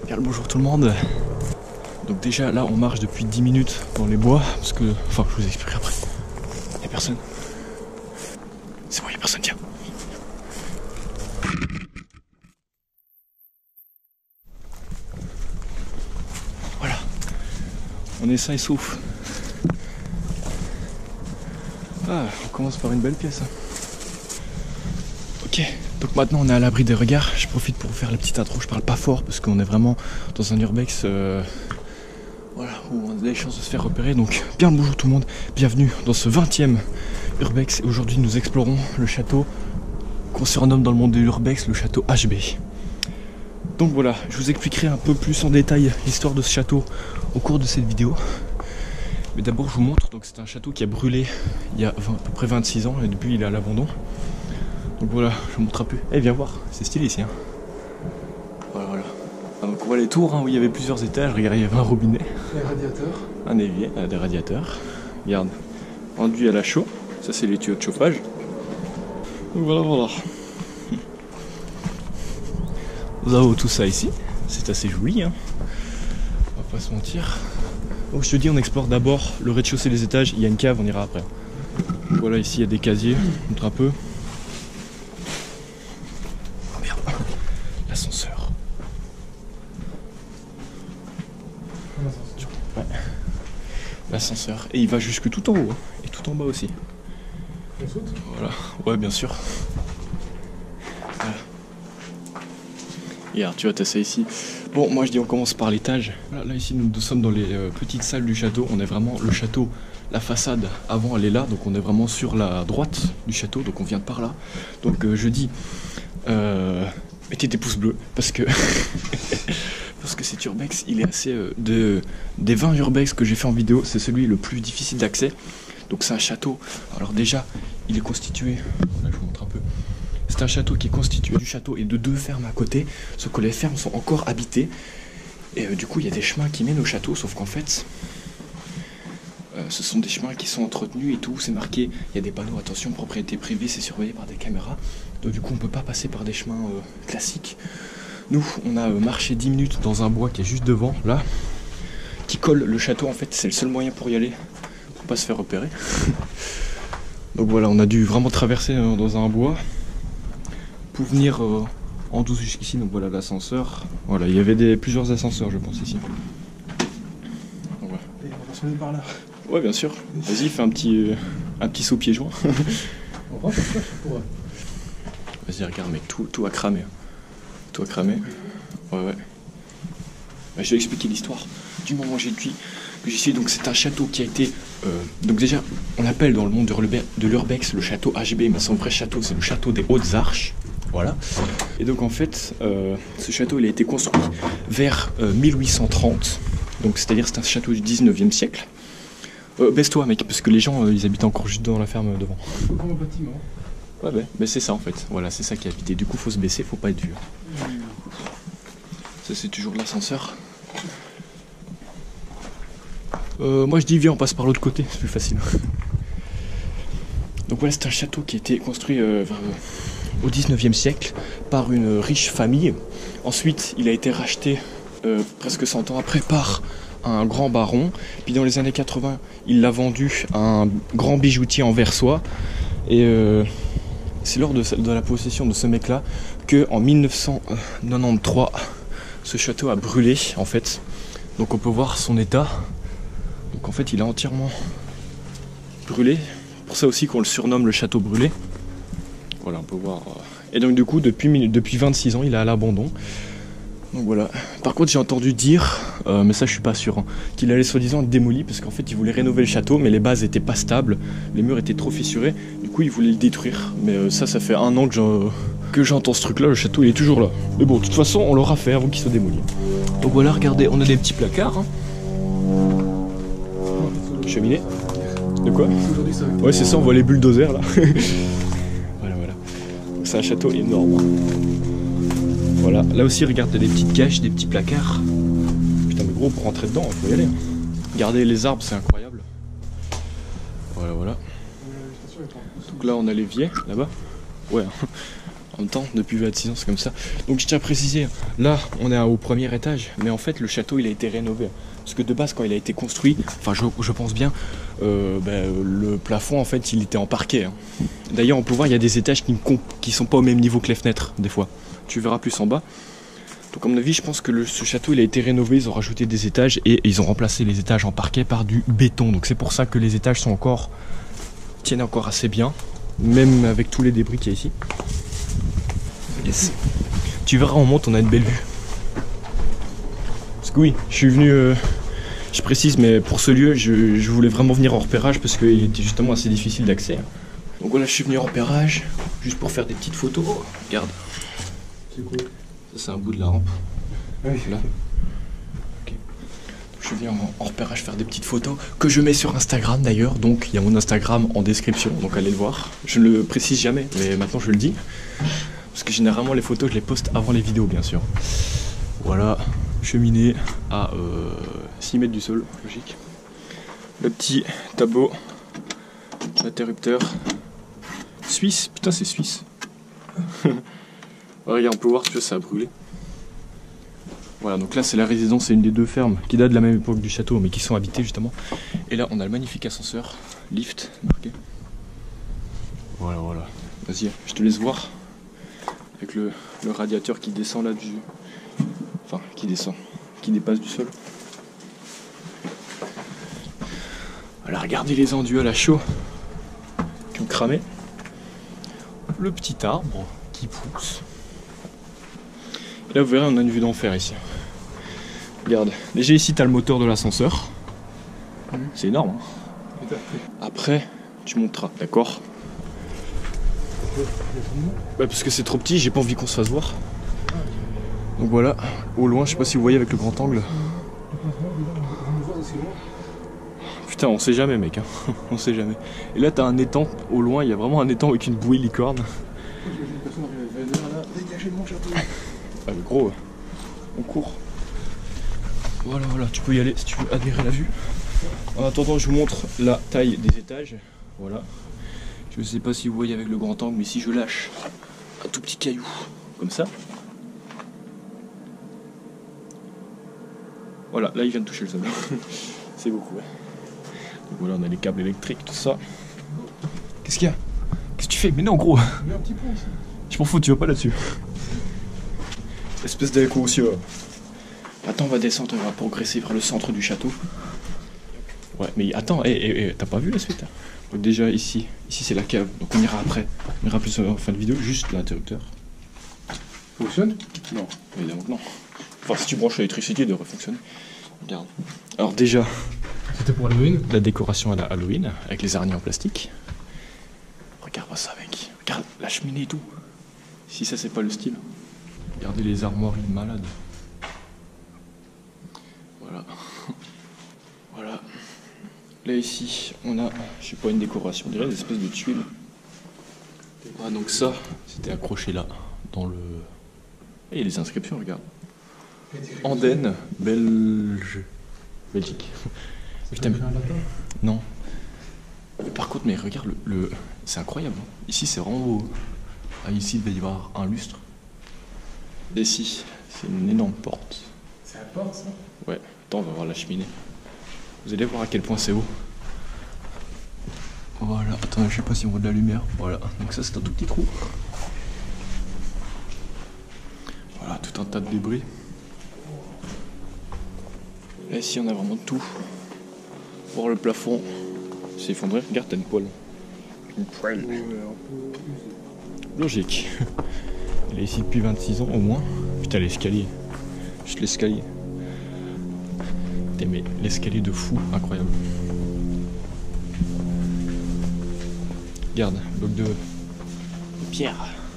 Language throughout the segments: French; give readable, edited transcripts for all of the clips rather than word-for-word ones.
Bien le bonjour tout le monde. Donc déjà là on marche depuis 10 minutes dans les bois parce que... Enfin je vous expliquerai après. Y'a personne. C'est bon, y'a personne, tiens. Voilà. On est sain et sauf. Ah, on commence par une belle pièce. Ok, donc maintenant on est à l'abri des regards. Je profite pour vous faire la petite intro. Je parle pas fort parce qu'on est vraiment dans un urbex voilà, où on a des chances de se faire repérer. Donc bien le bonjour tout le monde, bienvenue dans ce 20e urbex. Et aujourd'hui nous explorons le château qu'on surnomme dans le monde de l'urbex le château HB. Donc voilà, je vous expliquerai un peu plus en détail l'histoire de ce château au cours de cette vidéo. Mais d'abord je vous montre, donc c'est un château qui a brûlé il y a à peu près 26 ans et depuis il est à l'abandon. Donc voilà, je vous montre un peu. Eh viens voir, c'est stylé ici. Hein. Voilà. Ah, donc on voit les tours hein, où il y avait plusieurs étages. Regardez, il y avait un robinet. Des radiateurs. Un évier, des radiateurs. Regarde, enduit à la chaux. Ça c'est les tuyaux de chauffage. Donc voilà. Nous avons tout ça ici. C'est assez joli. Hein. On va pas se mentir. Donc je te dis, on explore d'abord le rez-de-chaussée des étages. Il y a une cave, on ira après. Donc, voilà, ici il y a des casiers. Je montre un peu. L'ascenseur. Ouais. L'ascenseur. Et il va jusque tout en haut. Hein. Et tout en bas aussi. On saute ? Voilà. Ouais, bien sûr. Voilà. Regarde, tu vois, t'as ça ici. Bon, moi je dis on commence par l'étage. Voilà, là ici nous sommes dans les petites salles du château. On est vraiment le château. La façade avant elle est là. Donc on est vraiment sur la droite du château. Donc on vient de par là. Donc je dis... mettez des pouces bleus parce que parce que cet urbex il est assez des 20 urbex que j'ai fait en vidéo, c'est celui le plus difficile d'accès. Donc c'est un château. Alors déjà il est constitué, là je vous montre un peu. C'est un château qui est constitué du château et de 2 fermes à côté, sauf que les fermes sont encore habitées et du coup il y a des chemins qui mènent au château, sauf qu'en fait ce sont des chemins qui sont entretenus et tout, c'est marqué, il y a des panneaux, attention, propriété privée, c'est surveillé par des caméras. Donc du coup on peut pas passer par des chemins classiques. Nous on a marché 10 minutes dans un bois qui est juste devant, là, qui colle le château en fait, c'est le seul moyen pour y aller, pour pas se faire repérer. Donc voilà, on a dû vraiment traverser dans un bois pour venir en douce jusqu'ici. Donc voilà l'ascenseur, voilà, il y avait plusieurs ascenseurs je pense ici. Donc, voilà. Et on va se mettre par là. Ouais bien sûr, vas-y fais un petit saut pieds joints. On va faire ça pour... Vas-y regarde mec, tout a cramé. Tout a cramé. Ouais. Bah, je vais expliquer l'histoire du moment que j'y suis. Donc c'est un château qui a été... donc déjà, on appelle dans le monde de l'urbex le château HB, mais son vrai château c'est le château des Hautes Arches. Voilà. Et donc en fait, ce château il a été construit vers 1830. Donc c'est-à-dire c'est un château du 19e siècle. Baisse-toi mec, parce que les gens ils habitent encore juste dans la ferme devant. Comme un bâtiment. Ouais, mais c'est ça en fait. Voilà, c'est ça qui est habité. Du coup, faut se baisser, faut pas être vieux. Ça, c'est toujours l'ascenseur. Moi, je dis, viens, on passe par l'autre côté, c'est plus facile. Donc voilà, c'est un château qui a été construit au 19e siècle par une riche famille. Ensuite, il a été racheté presque 100 ans après par un grand baron. Puis dans les années 80, il l'a vendu à un grand bijoutier en Versoix. Et c'est lors de la possession de ce mec-là que en 1993, ce château a brûlé en fait. Donc on peut voir son état. Donc en fait, il a entièrement brûlé. Pour ça aussi qu'on le surnomme le château brûlé. Voilà, on peut voir. Et donc du coup, depuis 26 ans, il est à l'abandon. Donc voilà. Par contre, j'ai entendu dire, mais ça je suis pas sûr, hein, qu'il allait soi-disant être démoli parce qu'en fait il voulait rénover le château, mais les bases étaient pas stables, les murs étaient trop fissurés. Du coup, il voulait le détruire. Mais ça fait 1 an que j'entends ce truc-là. Le château il est toujours là. Mais bon, de toute façon, on l'aura fait avant qu'il soit démoli. Donc voilà, regardez, on a des petits placards. Hein. Cheminée. De quoi ? Ouais, c'est ça. On voit les bulldozers là. Voilà. C'est un château énorme. Voilà, là aussi, regarde, des petites caches, des petits placards. Putain, mais gros, pour rentrer dedans, faut y aller. Regardez les arbres, c'est incroyable. Voilà. Donc là, on a l'évier, là-bas. Ouais. En même temps, depuis 26 ans, c'est comme ça. Donc je tiens à préciser, là, on est au premier étage, mais en fait, le château, il a été rénové. Parce que de base, quand il a été construit, enfin, je pense bien, le plafond, en fait, il était en parquet. Hein. D'ailleurs, on peut voir, il y a des étages qui sont pas au même niveau que les fenêtres, des fois. Tu verras plus en bas. Donc, à mon avis, je pense que ce château, il a été rénové, ils ont rajouté des étages et ils ont remplacé les étages en parquet par du béton. Donc, c'est pour ça que les étages tiennent encore assez bien, même avec tous les débris qu'il y a ici. Yes. Tu verras, on monte, on a une belle vue. Parce que oui, je suis venu, je précise, mais pour ce lieu, je voulais vraiment venir en repérage parce qu'il était justement assez difficile d'accès. Donc voilà, je suis venu en repérage, juste pour faire des petites photos. Oh, regarde. C'est quoi? Ça, c'est un bout de la rampe. Oui. Là. Okay. Je suis venu en repérage faire des petites photos que je mets sur Instagram d'ailleurs. Donc il y a mon Instagram en description, donc allez le voir. Je ne le précise jamais, mais maintenant je le dis. Parce que généralement les photos je les poste avant les vidéos bien sûr. Voilà, cheminée à 6 mètres du sol, logique. Le petit tableau d'interrupteur suisse, putain c'est suisse. Regarde, on peut voir que ça a brûlé. Voilà, donc là c'est la résidence, c'est une des deux fermes qui date de la même époque du château mais qui sont habitées justement. Et là on a le magnifique ascenseur, lift marqué. Voilà, voilà. Vas-y, je te laisse voir. Avec le radiateur qui descend là du... Enfin, qui descend, qui dépasse du sol. Voilà, regardez les enduits à la chaux qui ont cramé. Le petit arbre qui pousse. Et là, vous verrez, on a une vue d'enfer ici. Regarde, déjà ici, tu as le moteur de l'ascenseur. C'est énorme. Hein. Après, tu monteras, d'accord ? Bah parce que c'est trop petit, j'ai pas envie qu'on se fasse voir. Donc voilà, au loin, je sais pas si vous voyez avec le grand angle. Putain, on sait jamais mec, hein. On sait jamais. Et là t'as un étang, au loin, il y a vraiment un étang avec une bouée licorne. Ah mais gros, on court. Voilà, voilà, tu peux y aller si tu veux admirer la vue. En attendant, je vous montre la taille des étages. Voilà. Je sais pas si vous voyez avec le grand angle, mais si je lâche un tout petit caillou, comme ça. Voilà, là il vient de toucher le sol. C'est beaucoup, ouais. Donc voilà, on a les câbles électriques, tout ça. Qu'est-ce qu'il y a? Qu'est-ce que tu fais? Mais non, gros! Il y a un petit pont ici. Je m'en fous, tu vas pas là-dessus. Espèce d'écho aussi, ouais. Attends, on va descendre, on va progresser vers le centre du château. Ouais, mais attends, t'as pas vu la suite? Donc déjà ici c'est la cave, donc on ira après. On ira plus en fin de vidéo, juste l'interrupteur. Fonctionne? Non, évidemment que non. Enfin, si tu branches l'électricité, il devrait fonctionner. Regarde. Alors déjà, c'était pour Halloween. La décoration à la Halloween, avec les araignées en plastique. Regarde-moi ça, mec. Regarde la cheminée et tout. Si ça, c'est pas le style. Regardez les armoiries malades. Voilà. Voilà. Là, ici, on a, je sais pas, une décoration. On dirait des espèces de tuiles. Ah, donc ça, c'était accroché là, dans le... Et il y a les inscriptions, regarde. Andenne, Belgique. Putain, non. Mais par contre, mais regarde, c'est incroyable. Hein. Ici, c'est vraiment beau. Ah, ici, il va y avoir un lustre. Et ici, c'est une énorme porte. C'est la porte, ça? Ouais. Attends, on va voir la cheminée. Vous allez voir à quel point c'est haut. Voilà. Attends, je sais pas si on voit de la lumière. Voilà. Donc ça, c'est un tout petit trou. Voilà, tout un tas de débris. Là, ici, on a vraiment tout. Voir le plafond s'est effondré. Regarde, t'as une poêle. Une poêle. Logique. Elle est ici depuis 26 ans au moins. Putain, l'escalier. Juste l'escalier. Putain, mais l'escalier de fou, incroyable. Regarde, bloc de pierre.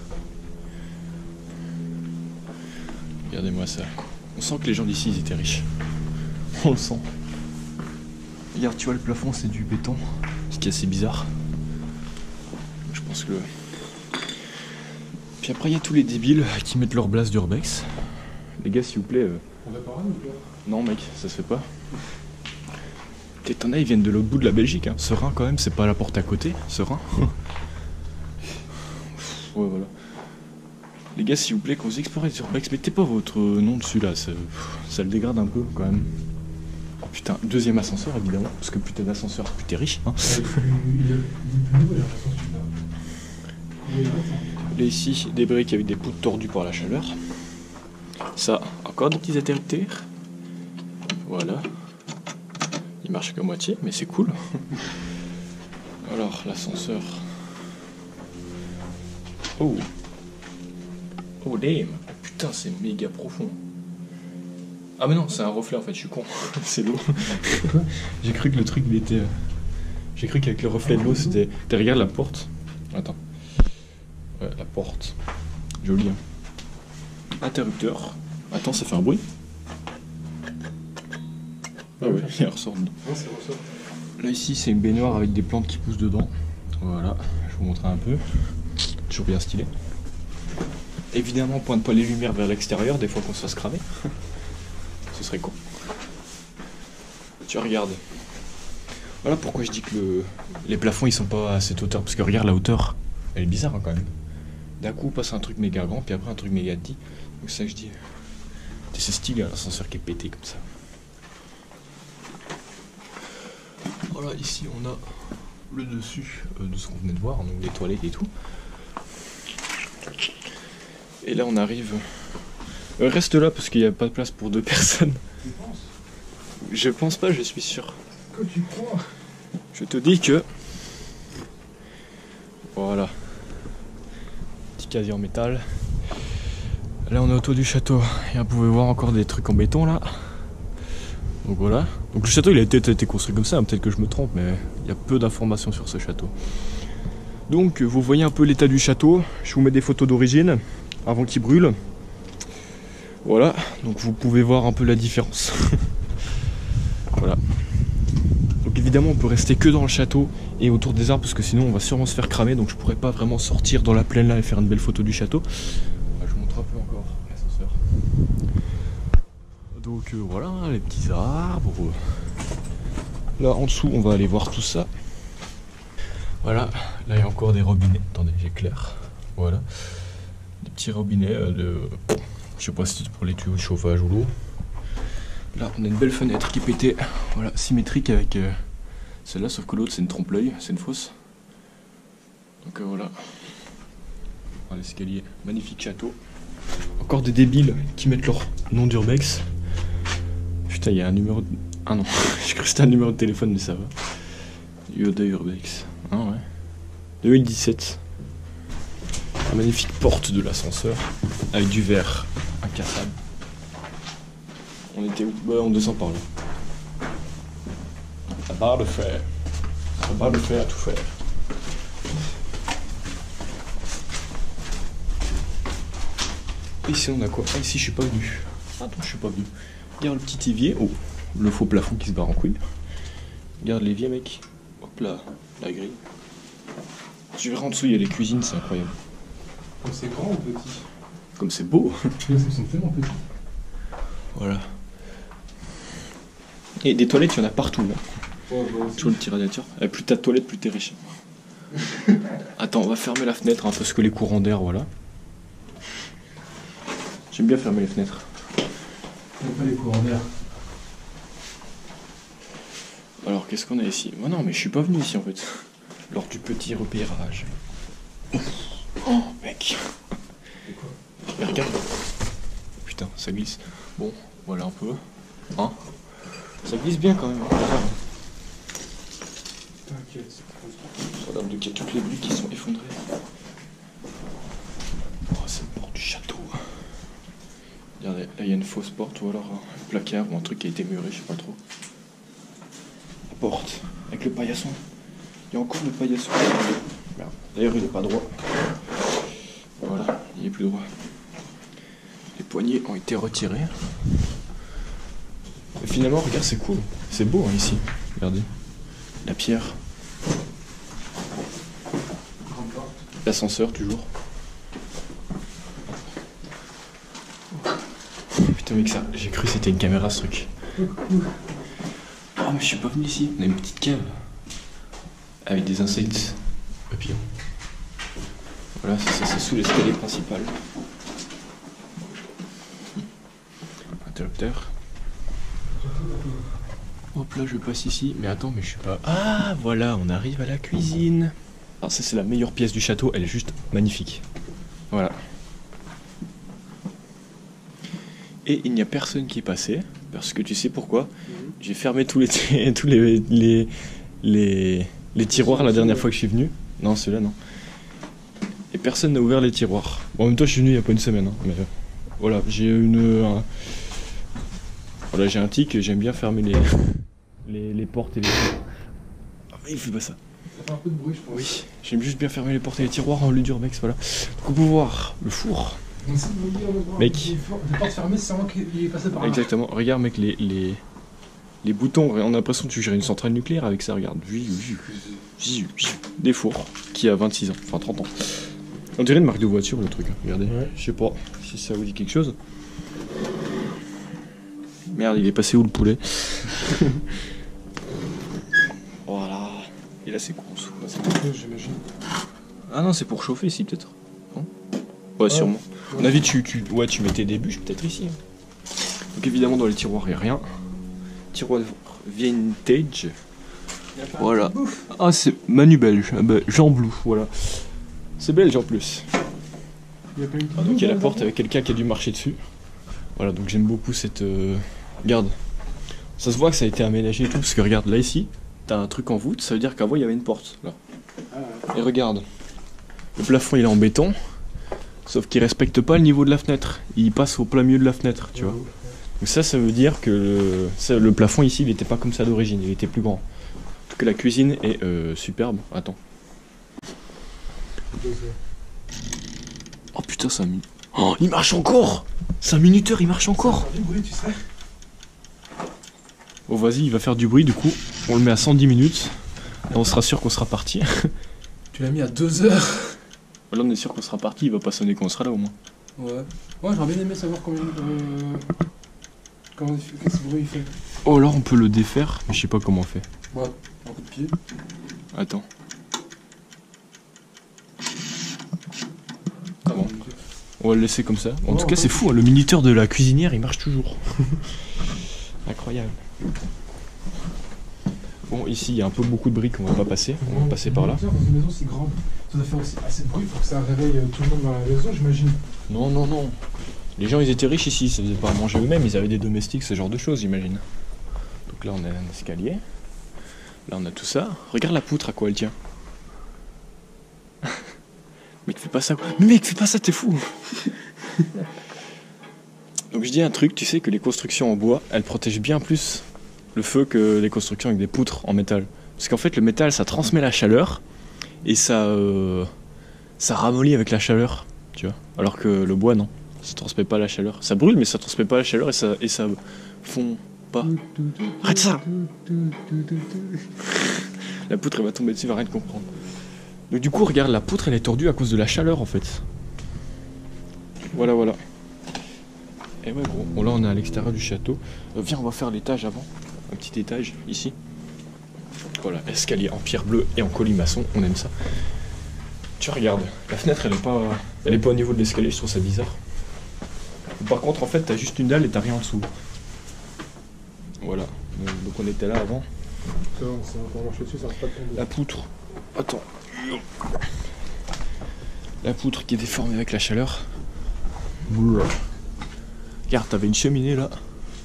Regardez-moi ça. On sent que les gens d'ici, ils étaient riches. On le sent. Regarde, tu vois, le plafond, c'est du béton. Ce qui est assez bizarre. Je pense que... Puis après, il y a tous les débiles qui mettent leur blase d'urbex. Les gars, s'il vous plaît... On va par là ou pas? Non, mec, ça se fait pas. T'en as, ils viennent de l'autre bout de la Belgique. Hein. Serein, quand même, c'est pas la porte à côté. Serein. Ouais, voilà. Les gars, s'il vous plaît, quand vous explorez les urbex, mettez pas votre nom dessus là, ça le dégrade un peu quand même. Oh putain, deuxième ascenseur évidemment, parce que plus t'as d'ascenseur, plus t'es riche. Hein. Là ici, des briques avec des poutres tordues par la chaleur. Ça, encore des petits interrupteurs. Voilà. Il marche qu'à moitié, mais c'est cool. Alors, l'ascenseur. Oh. Oh damn. Putain, c'est méga profond. Ah mais non, c'est un reflet en fait, je suis con. C'est l'eau. J'ai cru que le truc il était... J'ai cru qu'avec le reflet de l'eau c'était... Regarde la porte. Attends. Ouais, la porte. Joli hein. Interrupteur. Attends, ça fait un bruit. Ah ouais, il ressort dedans. Là ici c'est une baignoire avec des plantes qui poussent dedans. Voilà, je vais vous montrer un peu. Toujours bien stylé. Évidemment, on pointe pas les lumières vers l'extérieur, des fois qu'on se fasse cramer. Ce serait con. Tu regardes. Voilà pourquoi je dis que les plafonds ils sont pas à cette hauteur. Parce que regarde la hauteur, elle est bizarre hein, quand même. D'un coup on passe un truc méga grand, puis après un truc méga petit. Donc c'est ça que je dis. C'est stylé l'ascenseur qui est pété comme ça. Voilà, ici on a le dessus de ce qu'on venait de voir, donc les toilettes et tout. Et là on arrive... reste là parce qu'il n'y a pas de place pour 2 personnes. Tu penses? Je pense pas, je suis sûr. Que tu crois? Je te dis que... Voilà. Petit casier en métal. Là on est au toit du château. Et vous pouvez voir encore des trucs en béton là. Donc voilà. Donc le château il a été construit comme ça, hein. Peut-être que je me trompe, mais il y a peu d'informations sur ce château. Donc vous voyez un peu l'état du château. Je vous mets des photos d'origine avant qu'il brûle. Voilà, donc vous pouvez voir un peu la différence. Voilà. Donc évidemment on peut rester que dans le château et autour des arbres parce que sinon on va sûrement se faire cramer, donc je pourrais pas vraiment sortir dans la plaine là et faire une belle photo du château. Je vous montre un peu encore l'ascenseur. Donc voilà, les petits arbres. Là en dessous on va aller voir tout ça. Voilà, là il y a encore des robinets. Attendez, j'éclaire. Voilà. Des petits robinets je sais pas si c'est pour les tuyaux de chauffage ou l'eau. Là on a une belle fenêtre qui est pétée. Voilà, symétrique avec celle-là, sauf que l'autre c'est une trompe-l'œil, c'est une fausse. Donc voilà. L'escalier, magnifique château. Encore des débiles qui mettent leur nom d'urbex. Putain, il y a un numéro de... Ah non, j'ai cru que c'était un numéro de téléphone, mais ça va. Yoda Urbex. Ah ouais. 2017. La magnifique porte de l'ascenseur avec du verre incassable. On était où? Bah, on descend par là. La barre de fer. La barre de fer à tout faire. Ici on a quoi? Ah, ici je suis pas venu. Attends, je suis pas venu. Regarde le petit évier. Oh, le faux plafond qui se barre en couille. Regarde l'évier, mec. Hop là, la grille. Tu verras en dessous, il y a les cuisines, c'est incroyable. Comme c'est grand ou petit? Comme c'est beau. Ils sont tellement petits. Voilà. Et des toilettes, il y en a partout là. Ouais, Sur le petit radiateur. Et plus t'as de toilettes, plus t'es riche. Attends, on va fermer la fenêtre hein, parce que les courants d'air, voilà. J'aime bien fermer les fenêtres. On n'a pas les courants d'air. Alors qu'est-ce qu'on a ici? Oh non, mais je suis pas venu ici en fait. Lors du petit repérage. Oh mec. Mais regarde. Putain, ça glisse. Bon, voilà un peu. Hein? Ça glisse bien quand même. T'inquiète. Regarde, donc il y a toutes les briques qui sont effondrées. Oh, c'est le port du château. Regardez, là il y a une fausse porte ou alors un placard ou un truc qui a été muré, je sais pas trop. La porte avec le paillasson. Il y a encore le paillasson. Merde. D'ailleurs il n'est pas droit. Voilà, il n'est plus droit. Les poignées ont été retirés. Et finalement, regarde, c'est cool. C'est beau hein, ici. Regardez. La pierre. L'ascenseur toujours. Putain mec, ça, j'ai cru que c'était une caméra ce truc. Oh mais je suis pas venu ici. On a une petite cave. Avec des insectes papillons. Voilà, ça c'est sous l'escalier principal. interrupteur. Hop là, je passe ici. Mais attends, mais je suis pas... Ah, voilà, on arrive à la cuisine. Alors ça, c'est la meilleure pièce du château. Elle est juste magnifique. Voilà. Et il n'y a personne qui est passé. Parce que tu sais pourquoi? J'ai fermé tous les tiroirs la dernière fois que je suis venu. Non, celui-là, non. Et personne n'a ouvert les tiroirs. Bon, en même temps, je suis venu il n'y a pas une semaine. Hein, mais voilà, j'ai voilà, j'ai un tic, j'aime bien fermer les portes et les tiroirs. Ah, mais il fait pas ça. Ça fait un peu de bruit, je pense. Oui, j'aime juste bien fermer les portes et les tiroirs en Ludurbex, voilà. Donc on peut voir le four. Donc, si vous voyez, Mec. des portes fermées, c'est vraiment qu'il est passé par là. Exactement, regarde mec, les boutons, on a l'impression que tu gères une centrale nucléaire avec ça, regarde. Des fours qui a 26 ans, enfin 30 ans. On dirait une marque de voiture le truc, regardez. Ouais. Je sais pas si ça vous dit quelque chose. Merde, il est passé où le poulet? Voilà. Et là c'est quoi en dessous? J'imagine. Ah non, c'est pour chauffer ici peut-être. Non? Ouais, sûrement. À mon avis, tu mettais des bûches peut-être ici. Donc évidemment dans les tiroirs il n'y a rien. Tiroir vintage. Voilà. Ah, c'est Manu belge. Ah bah, Jean Blou, voilà. C'est belge en plus. Il y a pas eu de Ah, donc il y a la porte avec quelqu'un qui a dû marcher dessus. Voilà, donc j'aime beaucoup cette... Regarde. Ça se voit que ça a été aménagé et tout, parce que regarde, là ici, t'as un truc en voûte, ça veut dire qu'avant il y avait une porte, là. Et regarde. Le plafond il est en béton, sauf qu'il respecte pas le niveau de la fenêtre. Il passe au plein milieu de la fenêtre, tu vois. Donc ça veut dire que le plafond ici, il était pas comme ça d'origine, il était plus grand. En tout cas, la cuisine est superbe. Attends. Oh putain, 5 minutes. Oh, il marche encore! 5 minuteur, il marche encore! Ça fait du bruit, tu sais. Bon, vas-y, il va faire du bruit, du coup, on le met à 110 minutes. Et on sera sûr qu'on sera parti. Tu l'as mis à 2 heures. Là, on est sûr qu'on sera parti, il va pas sonner quand on sera là au moins. Ouais. Ouais, j'aurais bien aimé savoir comment ce bruit il fait. Oh, là, on peut le défaire, mais je sais pas comment on fait. Ouais, un coup de pied. Attends. Ah bon. On va le laisser comme ça. En tout cas, c'est fou, hein, le minuteur de la cuisinière, il marche toujours. Incroyable. Bon, ici, il y a un peu beaucoup de briques, on va pas passer. On va passer par là. Dans une maison si grande, ça doit faire aussi assez de bruit pour que ça réveille tout le monde dans la maison, j'imagine. Non, non, non. Les gens, ils étaient riches ici, ça faisait pas à manger eux-mêmes, ils avaient des domestiques, ce genre de choses, j'imagine. Donc là, on a un escalier. Là, on a tout ça. Regarde la poutre, à quoi elle tient. Mec, fais pas ça. Mais mec, fais pas ça, t'es fou. Donc je dis un truc, tu sais que les constructions en bois, elles protègent bien plus le feu que les constructions avec des poutres en métal. Parce qu'en fait, le métal, ça transmet la chaleur et ça ramollit avec la chaleur, tu vois. Alors que le bois, non. Ça transmet pas la chaleur. Ça brûle, mais ça transmet pas la chaleur et ça fond pas. Arrête ça! La poutre, elle va tomber dessus, elle va rien comprendre. Donc du coup, regarde, la poutre, elle est tordue à cause de la chaleur, en fait. Voilà, voilà. Et ouais, gros. Bon, là, on est à l'extérieur du château. Viens, on va faire l'étage avant. Un petit étage, ici. Voilà, escalier en pierre bleue et en colimaçon. On aime ça. Tu regardes, la fenêtre, elle est pas au niveau de l'escalier. Je trouve ça bizarre. Par contre, en fait, t'as juste une dalle et t'as rien en dessous. Voilà. Donc on était là avant. Ça va, on va marcher dessus, ça va pas tomber. La poutre. Attends. La poutre qui est déformée avec la chaleur. Regarde, t'avais une cheminée là.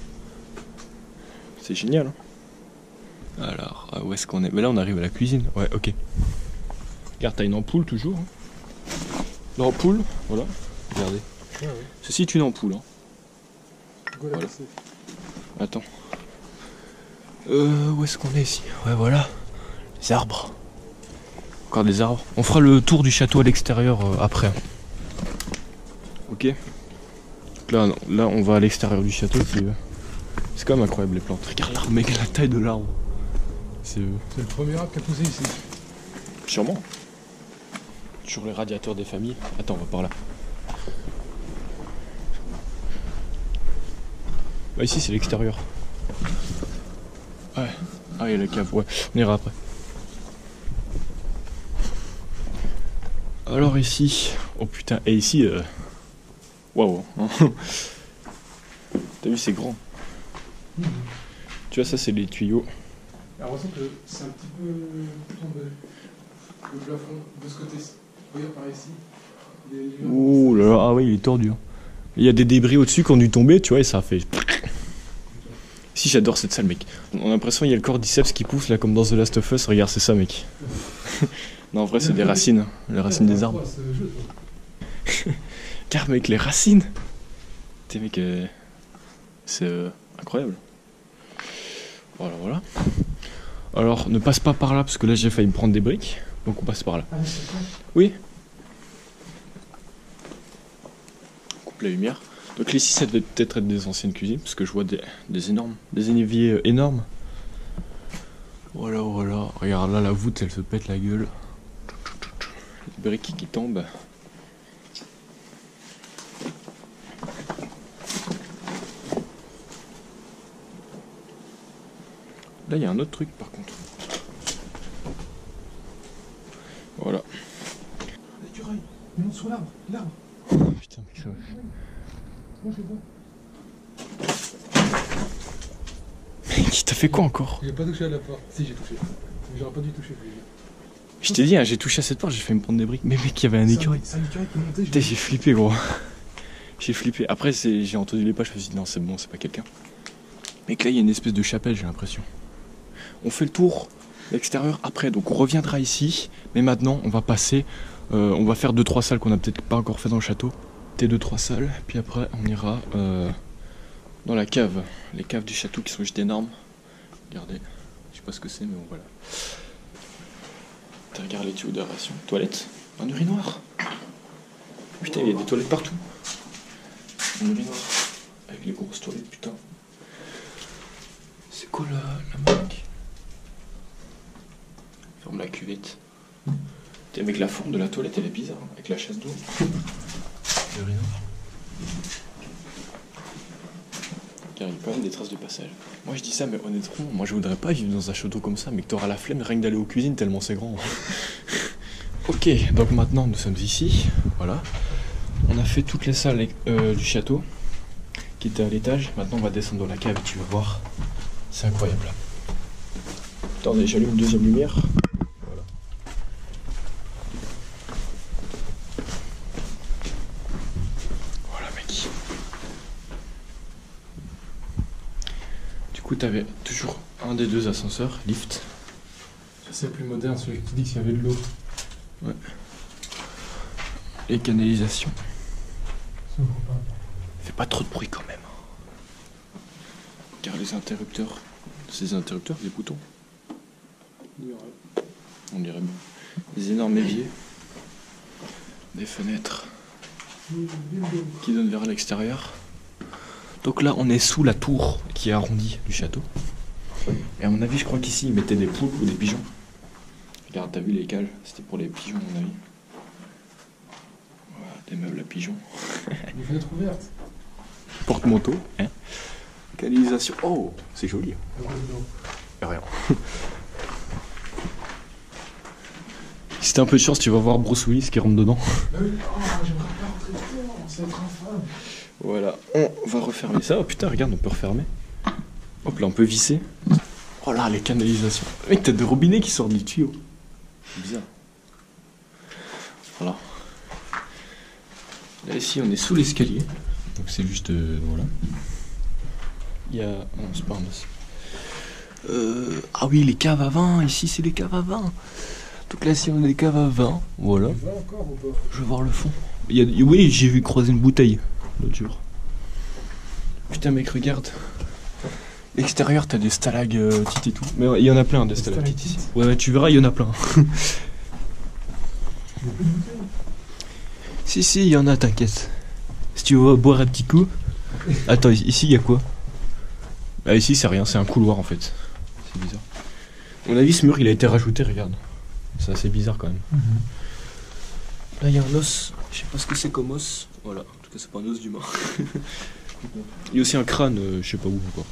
C'est génial. Hein. Alors, où est-ce qu'on est? Mais là, on arrive à la cuisine. Ouais, ok. Regarde, t'as une ampoule toujours. Hein. L'ampoule, voilà. Regardez. Ouais, ouais. Ceci est une ampoule. Hein. Voilà. Attends. Où est-ce qu'on est ici? Ouais, voilà. Les arbres. Encore des arbres. On fera le tour du château à l'extérieur après. Ok. Donc là, on va à l'extérieur du château. C'est quand même incroyable les plantes. Regarde l'arbre, mec, la taille de l'arbre. C'est le premier arbre qui a poussé ici. Sûrement. Sur les radiateurs des familles. Attends, on va par là. Bah ici c'est l'extérieur. Ouais. Ah il y a la cave, ouais. On ira après. Alors ici. Oh putain, et ici. Waouh. T'as T'as vu, c'est grand. Tu vois, ça, c'est les tuyaux. J'ai l'impression que c'est un petit peu tombé. Le plafond de ce côté-ci. Regarde par ici. Ouh là là, ah oui, il est tordu. Il y a des débris au-dessus qui ont dû tomber, tu vois, et ça a fait. Si, j'adore cette salle, mec. On a l'impression qu'il y a le cordyceps qui pousse, là, comme dans The Last of Us. Regarde, c'est ça, mec. Non, en vrai, c'est des racines. Les racines des arbres. Car, mec, les racines. T'es, mec, c'est incroyable. Voilà, voilà. Alors, ne passe pas par là, parce que là, j'ai failli me prendre des briques. Donc, on passe par là. Oui. On coupe la lumière. Donc, ici, ça devait peut-être être des anciennes cuisines, parce que je vois des énormes, des éviers énormes. Voilà, voilà. Regarde, là, la voûte, elle se pète la gueule. Les briques qui tombent. Là, il y a un autre truc, par contre. Voilà. Du rail. Il monte sur l'arbre. L'arbre. Putain, mec, ça va. Moi, je vois. Mec, t'as fait quoi encore? J'ai pas touché à la porte. Si, j'ai touché. Mais j'aurais pas dû toucher. Je t'ai dit, hein, j'ai touché à cette porte, j'ai failli me prendre des briques. Mais mec, il y avait un écureuil. C'est un écureuil qui montait. Putain, j'ai flippé, gros. J'ai flippé. Après, j'ai entendu les pas, je me suis dit, non, c'est bon, c'est pas quelqu'un. Mec, là, il y a une espèce de chapelle, j'ai l'impression. On fait le tour l'extérieur après, donc on reviendra ici. Mais maintenant, on va passer. On va faire 2-3 salles qu'on a peut-être pas encore fait dans le château. 2-3 salles, puis après, on ira dans la cave. Les caves du château qui sont juste énormes. Regardez, je sais pas ce que c'est, mais bon, voilà. Tu regardes les tuyaux d'aération. Toilette, un urinoir. Putain, il y a des toilettes partout. Un urinoir avec les grosses toilettes, putain. C'est quoi la marque? Ferme la cuvette. T'es avec la forme de la toilette, elle est bizarre, hein, avec la chasse d'eau. Urinoir. Car il y a quand même des traces de passage. Moi je dis ça, mais honnêtement, moi je voudrais pas vivre dans un château comme ça, mais que t'auras la flemme rien que d'aller aux cuisines tellement c'est grand. Ok, donc maintenant nous sommes ici, voilà. On a fait toutes les salles du château qui étaient à l'étage. Maintenant on va descendre dans la cave et tu vas voir. C'est incroyable. Attendez, j'allume une deuxième lumière. Voilà. Voilà, mec. Du coup, t'avais toujours un des deux ascenseurs, lift. Ça, c'est plus moderne, celui qui dit qu'il y avait de l'eau. Ouais. Et canalisation. Ça ouvre pas. Fait pas trop de bruit quand même. Regarde les interrupteurs. Ces interrupteurs, des boutons. On dirait bien. Des énormes éviers. Des fenêtres qui donnent vers l'extérieur. Donc là, on est sous la tour qui est arrondie du château. Et à mon avis, je crois qu'ici, ils mettaient des poules ou des pigeons. Regarde, t'as vu les cages? C'était pour les pigeons, à mon avis. Voilà, des meubles à pigeons. Une fenêtre ouverte. Porte-manteau, hein. Canalisation. Oh, c'est joli. Rien. Si t'as un peu de chance, tu vas voir Bruce Willis qui rentre dedans. Bah oui, oh, j'aimerais pas rentrer dedans, ça va être infâme. Voilà, on va refermer ça. Oh putain, regarde, on peut refermer. Hop là, on peut visser. Oh là, les canalisations. Mec, t'as des robinets qui sortent du tuyau. C'est bizarre. Voilà. Là, ici, on est sous l'escalier. Donc c'est juste... voilà. Il y a... Non, c'est pas un os. Ah oui, les caves à vin. Ici, c'est les caves à vin. Donc là, si on a des caves à vin, voilà. Tu vas encore ou pas? Je vais voir le fond. Oui, j'ai vu croiser une bouteille l'autre jour. Putain, mec, regarde. Extérieur, t'as des stalagtites et tout. Mais il y en a plein, des stalactites ici. Ouais, tu verras, il y en a plein. Si, il y en a, t'inquiète. Si tu veux boire un petit coup. Attends, ici, il y a quoi? Ah, ici, c'est rien, c'est un couloir en fait. C'est bizarre. À mon avis, ce mur, il a été rajouté, regarde. C'est assez bizarre quand même. Là, il y a un os. Je sais pas ce que c'est comme os. Voilà, en tout cas, c'est pas un os d'humain. Il y a aussi un crâne, je sais pas où encore.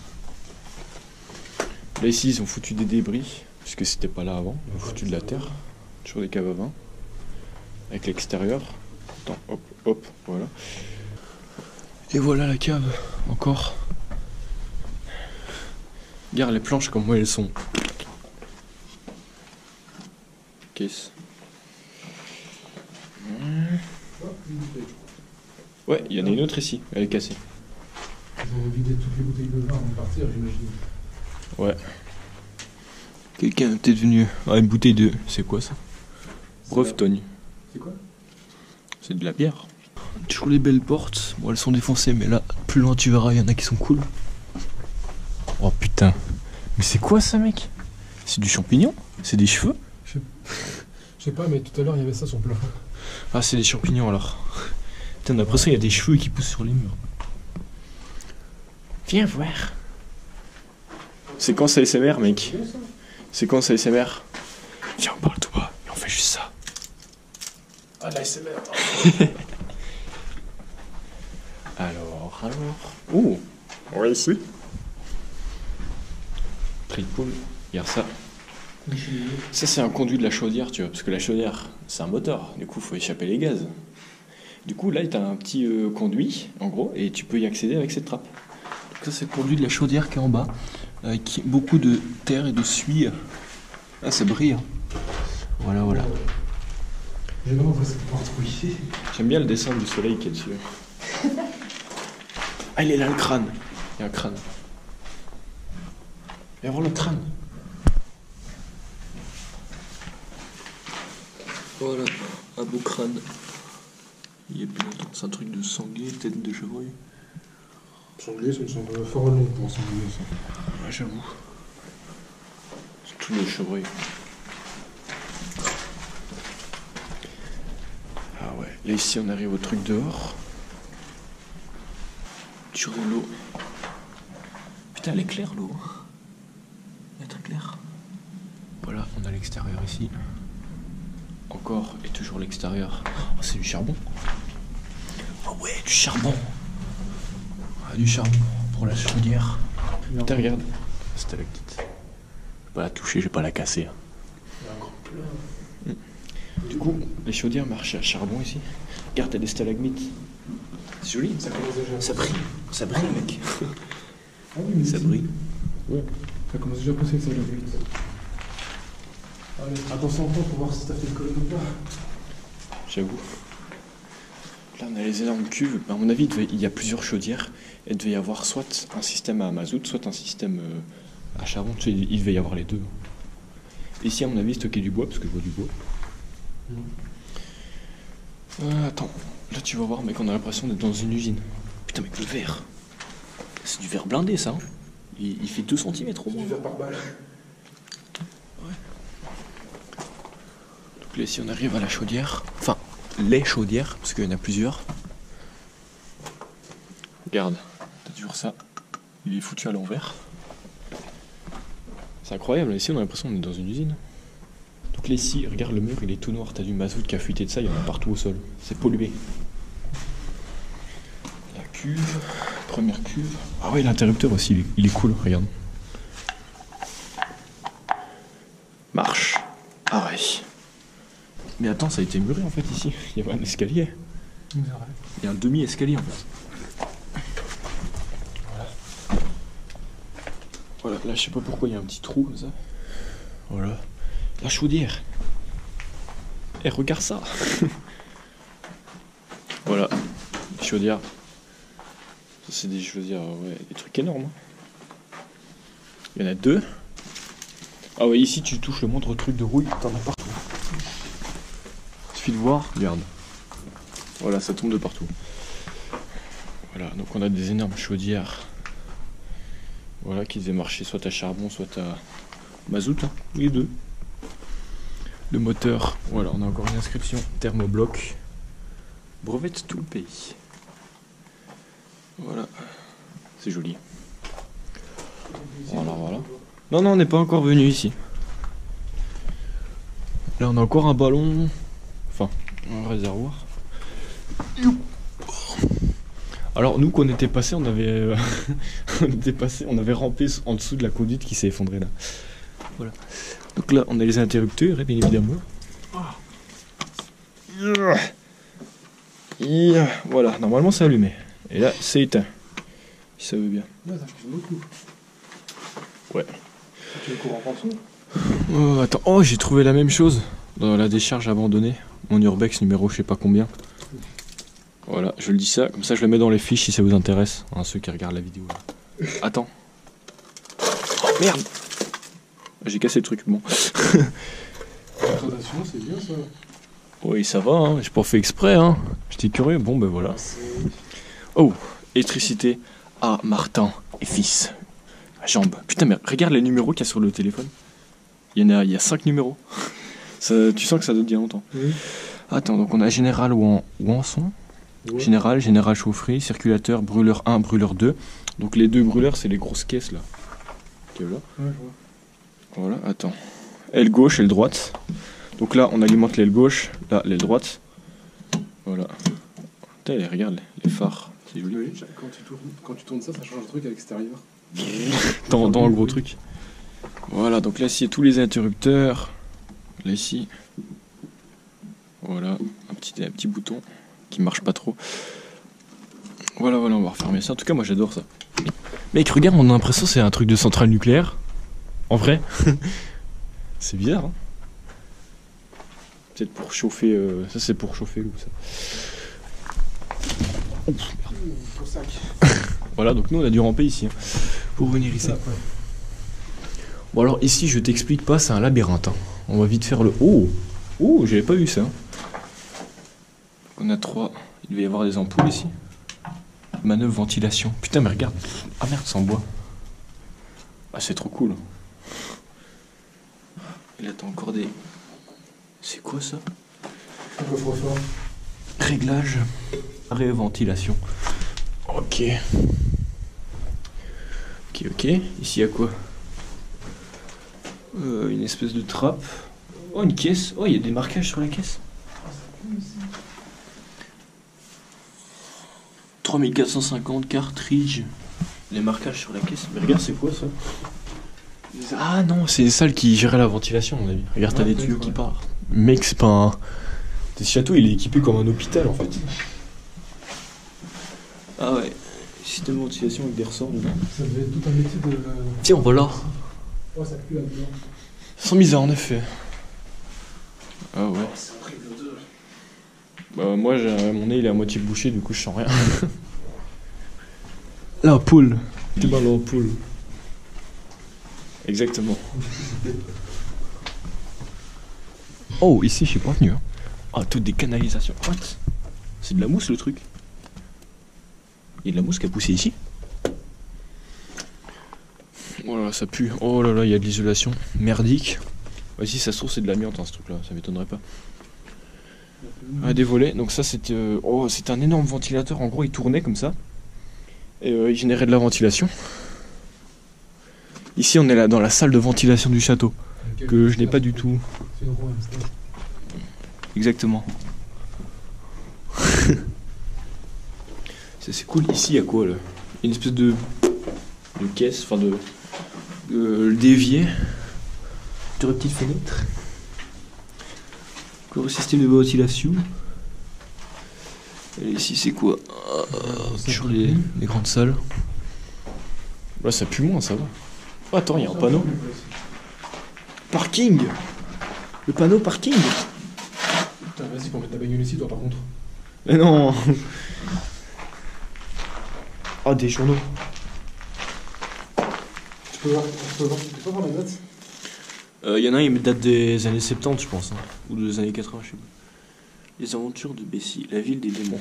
Là, ici, ils ont foutu des débris, puisque c'était pas là avant. Ils ont foutu de la terre sur des caves à vin. Avec l'extérieur. Attends, hop, hop, voilà. Et voilà la cave, encore. Regarde les planches comme elles sont. Caisse. Ouais, il y en a une autre ici, elle est cassée. Ils ont vidé toutes les bouteilles de vin avant de partir, j'imagine. Ouais. Quelqu'un est peut-être venu. Ah, une bouteille de. C'est quoi ça? Breveton. C'est quoi? C'est de la bière. Toujours les belles portes. Bon, elles sont défoncées, mais là, plus loin tu verras, il y en a qui sont cool. Oh putain. Mais c'est quoi ça, mec? C'est du champignon? C'est des cheveux? Je sais pas, mais tout à l'heure il y avait ça sur le plafond. Ah, c'est des champignons alors. Putain, on a l'impression qu'il y a des cheveux qui poussent sur les murs. Viens voir. Séquence ASMR, mec. Séquence ASMR. Viens, on parle tout bas et on fait juste ça. Ah, de la SMR. Alors. Oh, ouais, ici. Très cool. Regarde ça. Ça, c'est un conduit de la chaudière, tu vois, parce que la chaudière, c'est un moteur. Du coup, il faut échapper les gaz. Du coup, là, tu as un petit conduit, en gros, et tu peux y accéder avec cette trappe. Donc ça, c'est le conduit de la chaudière qui est en bas, avec beaucoup de terre et de suie. Ah, ça brille. Hein. Voilà, voilà. J'ai vraiment fait cette porte rouillée. J'aime bien le dessin du soleil qui est dessus. Ah, il est là, le crâne. Il y a un crâne. Viens voir le crâne. Voilà, un beau crâne. Il est bien. C'est un truc de sanglier, tête de chevreuil. Sanglier, ça me semble fort long pour un sanglier, ça. Ouais, j'avoue. C'est tout le chevreuil. Ah ouais, là ici on arrive au truc dehors. Du rouleau. Putain, elle est claire l'eau. Elle est très claire. Voilà, on a l'extérieur ici. Encore et toujours l'extérieur. Oh, c'est du charbon. Oh ouais, du charbon. Ah, du charbon pour la chaudière. Putain, regarde. C'était la petite. Je vais pas la toucher, je vais pas la casser. Il y a encore plein. Du coup, les chaudières marchent à charbon ici. Regarde, t'as des stalagmites. C'est joli. Ça commence déjà. Ça brille, mec. Ah oui, mais Ça ici- brille. Ouais, ça commence déjà à pousser, ça, le vite. Ah, mais attention encore pour voir si t'as fait une colonne ou pas. J'avoue. Là, on a les énormes cuves. À mon avis, il y a plusieurs chaudières. Et il devait y avoir soit un système à mazout, soit un système à charbon. Tu sais, il devait y avoir les deux. Ici, à mon avis, stocker du bois, parce que je vois du bois. Attends. Là, tu vas voir, mec, on a l'impression d'être dans une usine. Putain, mec, le verre. C'est du verre blindé, ça. Hein. Il fait 2 cm au moins. Tu vas par balle. Donc là, ici, on arrive à la chaudière. Enfin, les chaudières, parce qu'il y en a plusieurs. Regarde, t'as toujours ça. Il est foutu à l'envers. C'est incroyable, ici, on a l'impression d'être dans une usine. Donc là, ici, regarde le mur, il est tout noir. T'as du mazout qui a fuité de ça, il y en a partout au sol. C'est pollué. La cuve, première cuve. Ah ouais, l'interrupteur aussi, il est cool, regarde. Marche. Ah ouais. Mais attends, ça a été muré en fait ici. Il y avait un escalier. Il y a un demi-escalier en fait. Voilà, là je sais pas pourquoi il y a un petit trou comme ça. Voilà. La chaudière. Eh, regarde ça. Voilà. Les chaudières. Ça c'est des chaudières, ouais, des trucs énormes. Hein. Il y en a 2. Ah ouais, ici tu touches le moindre truc de rouille, t'en as partout. Suffit de voir, regarde. Voilà, ça tombe de partout. Voilà, donc on a des énormes chaudières. Voilà, qui devaient marcher soit à charbon, soit à mazout, hein, les deux. Le moteur, voilà, on a encore une inscription thermobloc. Brevette tout le pays. Voilà, c'est joli. Voilà, voilà. Non, non, on n'est pas encore venu ici. Là, on a encore un ballon. Enfin, un réservoir. Alors, nous, qu'on était passé, on avait, on avait rampé en dessous de la conduite qui s'est effondrée là. Voilà. Donc là, on a les interrupteurs, bien évidemment. Voilà, normalement, c'est allumé. Et là, c'est éteint. Si ça veut bien. Ouais, ça change beaucoup. Ouais. Tu veux qu'on rentre en dessous? Oh, attends, oh, j'ai trouvé la même chose dans la décharge abandonnée. Mon urbex numéro je sais pas combien. Voilà, je le dis ça, comme ça je le mets dans les fiches si ça vous intéresse, hein, ceux qui regardent la vidéo. Là. Attends. Oh merde! J'ai cassé le truc, bon. Présentation, c'est bien ça. Oui, ça va, hein, j'ai pas fait exprès, hein. J'étais curieux, bon ben voilà. Oh, électricité à Martin et fils. À jambe. Putain, mais regarde les numéros qu'il y a sur le téléphone. Il y a 5 numéros. Ça, tu sens que ça date d'il y a longtemps. Oui. Attends, donc on a général ou en son. Ouais. Général chaufferie, circulateur, brûleur 1, brûleur 2. Donc les deux brûleurs, c'est les grosses caisses là. Ok, là. Ouais, je vois. Voilà, attends. Aile gauche, aile droite. Donc là, on alimente l'aile gauche, là, l'aile droite. Voilà. Putain, regarde les phares, c'est joli. Oui, quand tu tournes ça, ça change le truc à l'extérieur. dans le gros truc. Voilà, donc là, ici, il y a tous les interrupteurs. Là, ici. Voilà, un petit bouton qui marche pas trop. Voilà, on va refermer ça. En tout cas, moi, j'adore ça. Mec, regarde, on a l'impression que c'est un truc de centrale nucléaire. En vrai. C'est bizarre, hein. Peut-être pour chauffer... Ça, c'est pour chauffer l'eau, ça. Oh, Pour sac. Voilà, donc nous, on a dû ramper ici. Hein, pour venir ici. Bon, alors, ici, je t'explique pas, c'est un labyrinthe. Hein. On va vite faire le... Oh, j'avais pas vu ça. Donc, on a 3. Il devait y avoir des ampoules ici. Manœuvre ventilation. Putain, mais regarde. Ah merde, c'est en bois. Ah, c'est trop cool. Et là, t'as encore des... C'est quoi ça? Réglage. Ventilation. Ok. Ici, il y a quoi? Une espèce de trappe. Oh, une caisse. Oh, il y a des marquages sur la caisse. 3450 cartridge. Les marquages sur la caisse. Mais regarde, c'est quoi ça? Ah non, c'est les salles qui géraient la ventilation, à mon avis. Regarde, t'as des tuyaux qui partent. Mec, c'est pas un... Ce château, il est équipé comme un hôpital, en fait. Ah ouais. Système de ventilation avec des ressorts dedans. Ça devait être tout un métier de... Tiens, voilà. Oh, ça pue là-dedans. Sans misère, en effet. Ah ouais. C'est un truc de... Bah moi, mon nez, il est à moitié bouché, du coup, je sens rien. La poule. T'es dans la poule. Exactement. Oh, ici, je suis pas venu. Hein. Ah, toutes des canalisations. What? C'est de la mousse, le truc. Il y a de la mousse qui a poussé ici. Oh là là, ça pue. Oh là là, il y a de l'isolation. Merdique. Ouais, si ça se trouve, c'est de l'amiante, hein, ce truc-là. Ça m'étonnerait pas. Ah, des volets. Donc ça, c'était un énorme ventilateur. En gros, il tournait comme ça. Et il générait de la ventilation. Ici, on est là dans la salle de ventilation du château. Que je n'ai pas du tout. Exactement. C'est cool. Ici, il y a quoi là? Une espèce de caisse, enfin de d'évier. Une petite fenêtre. Encore un système de ventilation. Et ici, c'est quoi? Sur les grandes salles. Là, ça pue moins, ça va. Oh, attends, il y a un panneau. Parking. Le panneau parking. Putain, vas-y, qu'on mette ta bagnole ici, toi, par contre. Mais non. Ah, des journaux. Tu peux voir la date? Il y en a un, il date des années 70, je pense. Hein. Ou des années 80, je sais pas. Les aventures de Bessie, la ville des démons.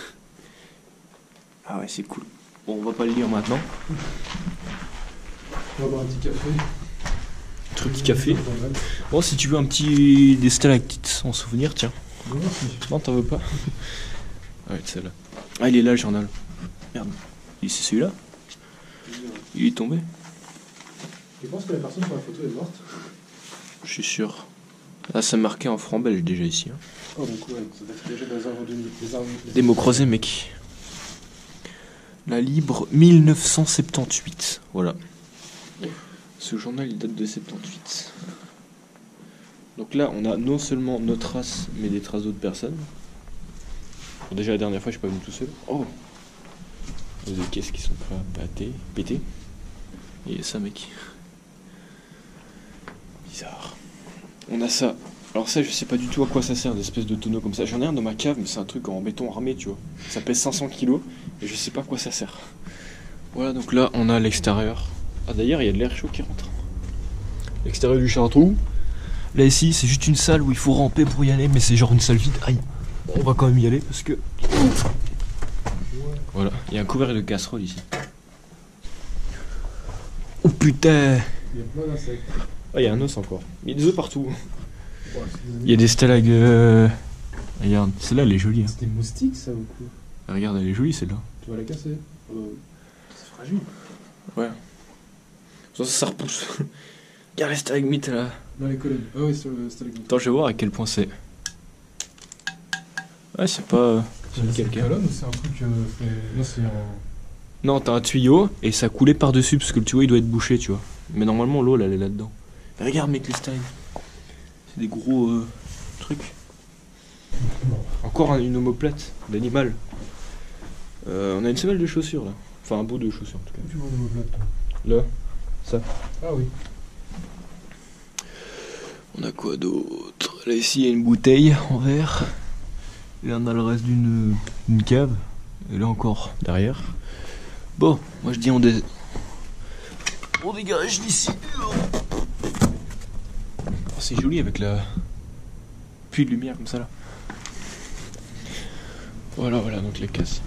Ah ouais, c'est cool. Bon, on va pas le lire maintenant. On va boire un petit café. Un petit café. Bon, si tu veux un petit des stalactites en souvenir, tiens. Non, merci. Non, t'en veux pas? Ah ouais, celle-là. Ah, il est là, le journal. Merde. C'est celui-là? Il est tombé? Tu penses que la personne sur la photo est morte? Je suis sûr. Là, c'est marqué en franc belge déjà ici. Hein. Oh, donc ouais, ça doit être déjà des arbres Des mots croisés, mec. La Libre 1978. Voilà. Ce journal, il date de 78. Donc là, on a non seulement nos traces, mais des traces d'autres personnes. Bon, déjà, la dernière fois, je suis pas venu tout seul. Oh! Des caisses qui sont prêtes à péter. Et ça, mec. bizarre. On a ça. Alors ça, je sais pas du tout à quoi ça sert, d'espèces de tonneaux comme ça. J'en ai un dans ma cave, mais c'est un truc en béton armé, tu vois. Ça pèse 500 kilos, et je sais pas à quoi ça sert. Voilà, donc là, on a l'extérieur. Ah d'ailleurs, il y a de l'air chaud qui rentre. L'extérieur du château. Là ici, c'est juste une salle où il faut ramper pour y aller, mais c'est genre une salle vide. Aïe, on va quand même y aller parce que... Voilà, il y a un couvert de casserole ici. Oh putain! Il y a plein d'insectes. Ah, il y a un os encore. Il y a des œufs partout. Ouais, Il y a des stalags... Regarde, celle-là elle est jolie. Hein. c'est des moustiques ça ou quoi? Regarde, elle est jolie celle-là. Tu vas la casser. C'est fragile. Ouais. Ça repousse. Regarde les stalagmites là. Dans les colonnes. Ah oui, sur le stalagmite. Attends, je vais voir à quel point c'est. Ouais, c'est pas. C'est une colonne ou c'est un truc fait... Non, c'est en... Non, t'as un tuyau et ça coulait par-dessus parce que le tuyau il doit être bouché, tu vois. Mais normalement l'eau elle est là-dedans. Mais regarde mec les stalagmites. C'est des gros trucs. Encore une omoplate d'animal. On a une semelle de chaussures là. Enfin un bout de chaussures en tout cas. Tu vois une omoplate Là, ça. Ah oui. On a quoi d'autre? Là ici il y a une bouteille en verre. Et là on a le reste d'une cave. Et là encore derrière. Bon, moi je dis on dégage d'ici. Oh, c'est joli avec la pluie de lumière comme ça là. Voilà, donc les cases.